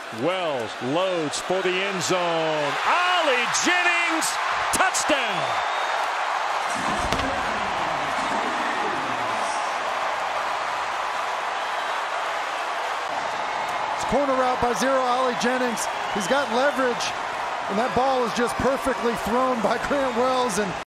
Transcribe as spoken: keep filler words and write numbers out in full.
Wells loads for the end zone. Ali Jennings, touchdown. It's corner route by zero, Ali Jennings. He's got leverage, and that ball is just perfectly thrown by Grant Wells. And